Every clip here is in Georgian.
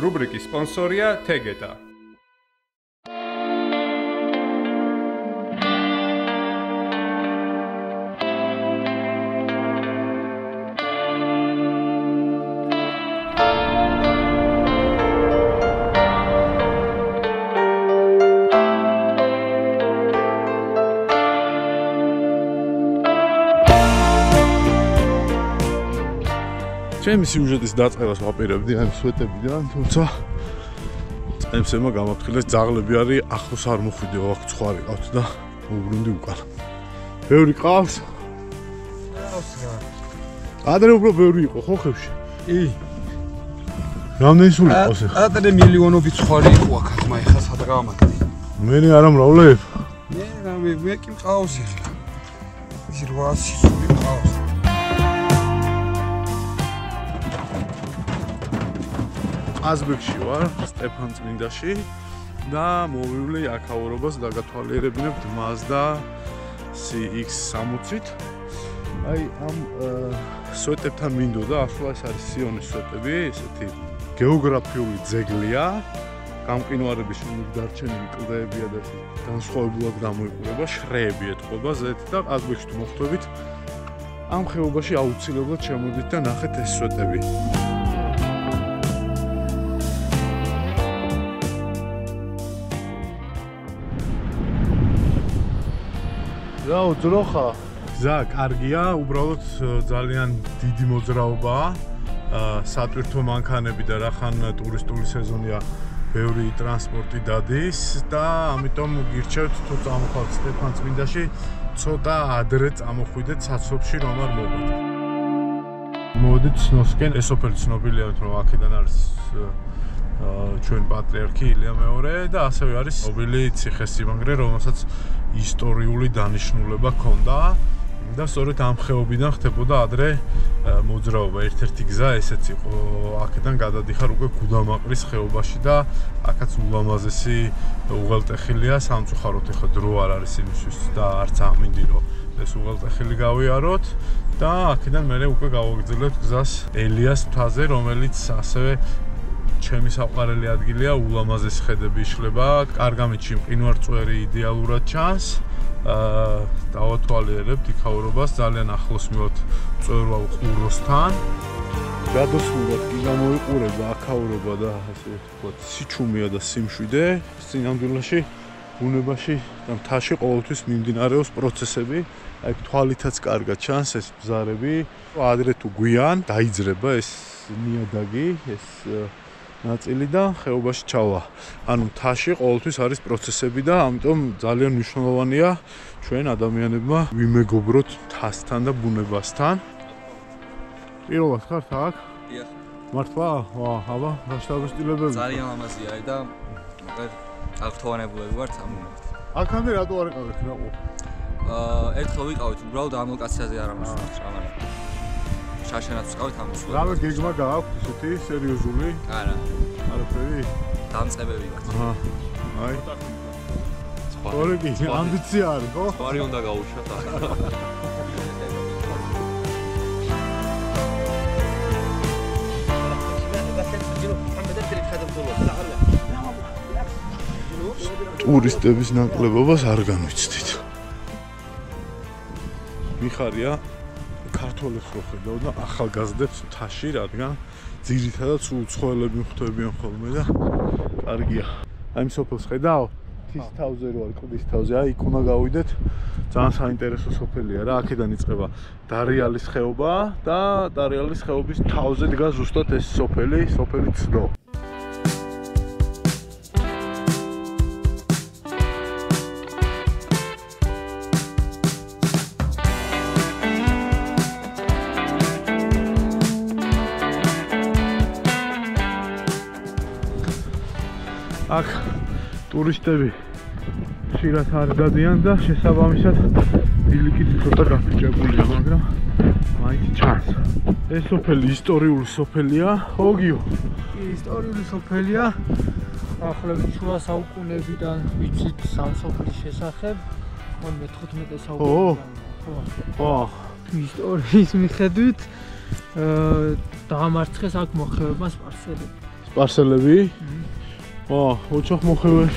რუბრიკის სპონსორია თეგეტა. ჩემი სიუჟეტის დაწყებას ვაპირებდი ამ სვეტებიდან, თუმცა წემსებმა გამაფრთხილეს ძაღლები არის, ახლოს არ მოხვიდეო, აქ ცხარი ყავთ და მოვბრუნდი უკან. ბევრი ყავს? ყავს რა. ადრე უფრო ბევრი იყო ხო ხევში? კი. რამდენი სული ყავს ახლა? ადრე მილიონობით ცხარი იყო აქ, მაიხა სად გავამაგდი. მენი არა მრავლებ? მე კი მყავს ახლა. ის 800 სული ყავს. აზბეკში ვარ, სტეფანწმინდაში და მოვივლი აქაურობას დაგათვალიერებინებთ Mazda CX-60-ით. აი ამ სვეტებთან მინდოდა, ახლა ეს არის სიონის სვეტები, ესეთი გეოგრაფიული ძეგლია, გამყინვარების შემდეგ დარჩენილი კლდეებია და განსხვავებულად გამოიყურება, შრეები ეთყობა ზეთ და აზბეკში თუ მოხვდებით, ამ ხეობაში აუცილებლად შემოდით და ნახეთ ეს სვეტები. რაო ძროხა? გზა კარგია, უბრალოდ ძალიან დიდი მოძრაობაა. სატვირთო მანქანები და რახან ტურისტული სეზონია, ბევრი ტრანსპორტი დადის და ამიტომ გირჩევთ თუ წამოხვალთ სტეფანწმინდაში, ცოტა ადრე წამოხვიდეთ საცობში, რომ არ მოვიდეთ. მოდით ცნოსკენ, ეს სოფელი ცნობილია, რომ აქედან არის ჩვენ პატრიარქი ილია მეორე და ასევე არის ცნობილი ციხესიმაგრე, რომელსაც ისტორიული დანიშნულება ჰქონდა და სწორედ ამ ხეობიდან ხდებოდა ადრე მოძრაობა. ერთ-ერთი გზა ესეც იყო, აქედან გადადიხარ უკვე გუდამაყრის ხეობაში და აქაც ულამაზესი უღელტეხილია, სამწუხაროდ ეხლა დრო არ არის იმისთვის და არც ამინდი რომ ეს უღელტეხილი გავიაროთ და აქედან მე უკვე გავაგრძელებთ გზას ელიას მთაზე, რომელიც ასევე ჩემი საყვარელი ადგილია, ულამაზესი ხედები იშლება, კარგამეთში მყინვარწვერი იდეალურად ჩანს. დავათვალიერებთ იქაურობას, ძალიან ახლოს მივთ მწვერვალ ყუროსთან. გადასულად კი გამოიყურება აქაურობა და ასე ვთქვათ, სიჩუმეა და სიმშვიდე. სინამდვილეში ბუნებაში და მთაში ყოველთვის მიმდინარეობს პროცესები. აი თვალითაც კარგად ჩანს ეს ბზარები. ადრე თუ გვიან დაიძრება ეს ნიადაგი, ეს ნაწილი და ხეობაში ჩავა. ანუ მთაში ყოველთვის არის პროცესები და ამიტომ ძალიან მნიშვნელოვანია ჩვენ ადამიანებმა ვიმეგობროთ მთასთან და ბუნებასთან. პირველად ხართ აქ? დიახ. მართლა? აბა, გაშტაბილებელი. ძალიან ლამაზია და მოკლედ აღთვალებულები ვართ ამ მომენტში. აქამდე რატო არ იყავით რაყო? ერთხელ ვიყავით, უბრალოდ ამ ლოკაციაზე არ ამოსვლა რამე. შაშენაც ვიყავით ამ მოსვლა. რამე გეგმა გააქვთ ისეთი სერიოზული? არა. არაფერი? დამწყებები ვართ. აი. სწორი ამბიცია არის, ხო? სწორი უნდა გაუშვათ ახლა. ტურისტების ნაკლებობას არ განვიცდით. მიხარია ქართველებს რო ხედავ და ახალგაზრდებს მთაში, რადგან ძირითადად სულ ცხოველები ხვდებიან ხოლმე და კარგია. აი ამ სოფელს ხედავ? მთის თავზე რო არის, კლდის თავზე, აი იქ უნდა გავიდეთ. ძალიან საინტერესო სოფელია რა, აქედან იწყება დარიალის ხეობა და დარიალის ხეობის თავზე დგას ზუსტად ეს სოფელი ცდო. აქ ტურისტები ხშირად არ დადიან და შესაბამისად ბილიკით ცოტა გაფიჭებულია, მაგრამ მაინც ჩანს. ეს სოფელი ისტორიული სოფელია, ოგიო. ისტორიული სოფელია. ახლობით შუა საუკუნეებიდან ვიცით სამ სოფლის შესახებ, ხოლმე 15 საუკუნეიდან. ხო. ისტორიის მიხედვით დაამარცხეს აქ მოხევება სპარსელები. პარსელები. ო, ოჩახ მოხევებს.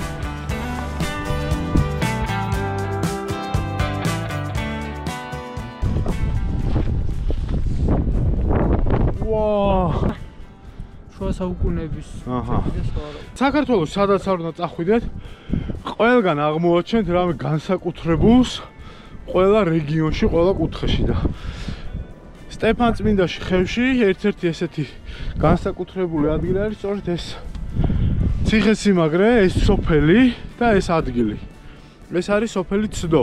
ვა! შუა საუკუნეების. აჰა. საქართველოს სადაც არ უნდა წახვიდეთ, ყველგან აღმოაჩენთ რამე განსაკუთრებულს ყველა რეგიონში, ყველა კუთხეში და სტეფანწმინდაში ხევში ერთ-ერთი ესეთი განსაკუთრებული ადგილი არის სწორედ ეს ციხესიმაგრე, ეს სოფელი და ეს ადგილი. ეს არის სოფელი ცდო.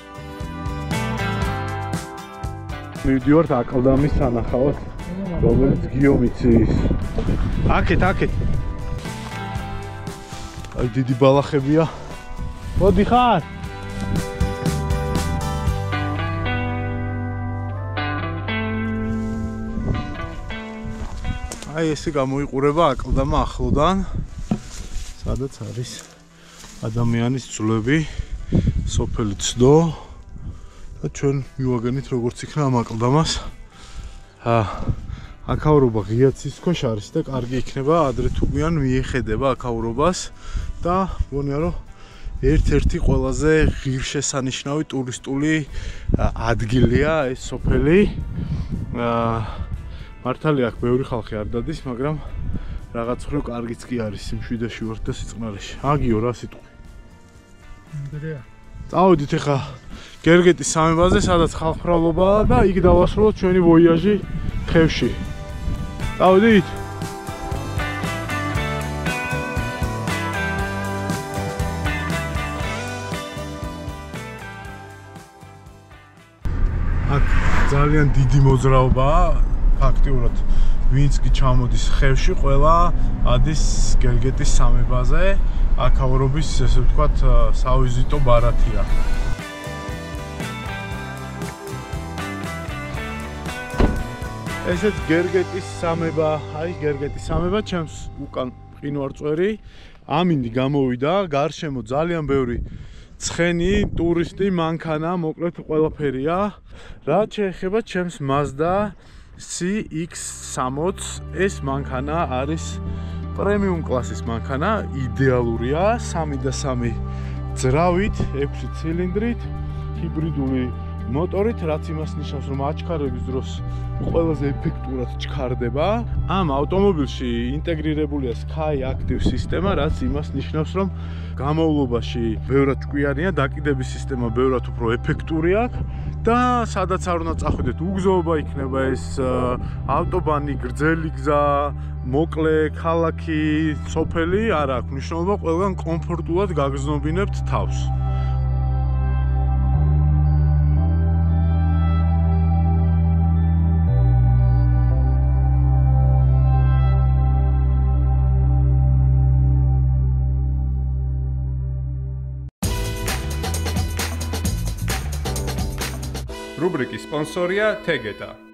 მივდივართ აკლდამის სანახავად, რომელიც გიომიცის. აქეთ. აი დიდი ბალახებია. მოდიხარ. აი ესე გამოიყურება აკლდამა ახლოდან, სადაც არის ადამიანის ძვლები, სოფელი ცდო და ჩვენ მივაგენით როგორც იქნა ამ აკლდამას. აქაურობა ღიაცის ქვეშ არის და კარგი იქნება ადრე თუ გვიან მიეხედება აქაურობას და მგონია რომ ერთ-ერთი ყველაზე ღირსშესანიშნავი ტურისტული ადგილია ეს სოფელი. მართალია აქ ბევრი ხალხი არ დადის, მაგრამ რაღაც ხრო კარგიც კი არის სიმშვიდეში ვართ და სიწყნარეში. აგიო რა სიტყვი. მგრეა. წავედით ახლა გერგეტის სამებაზე, სადაც ხალხმრავლობაა და იქ დავასრულოთ ჩვენი ვოიაჟი ხევში. წავედით? აქ ძალიან დიდი მოძრაობაა. ფაქტიურად ვინც კი ჩამოდის ხევში, ყველა ადის გერგეტის სამებაზე. აქაურობის ესე ვთქვათ სავიზიტო ბარათია. ესეც გერგეტის სამება, აი გერგეტის სამება, ჩემს უკან მყინვარწვერი. ამინდი გამოვიდა, გარშემო ძალიან ბევრი ცხენი, ტურისტი, მანქანა, მოკლედ ყველაფერია. რაც შეეხება ჩემს Mazda CX-60, ეს მანქანა არის პრემიუმ კლასის მანქანა, იდეალურია, 3.3 ძრავით, 6 ცილინდრით, ჰიბრიდული მოტორით, რაც იმას ნიშნავს, რომ აჩქარების დროს ყველაზე ეფექტურად ჩქარდება. ამ ავტომობილში ინტეგრირებულია Sky Active სისტემა, რაც იმას ნიშნავს, რომ გამოვლობაში ბევრად ჭკვიანია, დაკიდების სისტემა ბევრად უფრო ეფექტური აქვს და სადაც არ უნდა წახვიდეთ, უგზოობა იქნება ეს ავტობანი, გრძელი გზა, მოკლე ქალაქი, სოფელი, არ აქვს მნიშვნელობა, ყველგან კომფორტულად გაგზნობინებთ თავს. რუბრიკის სპონსორია თეგეტა.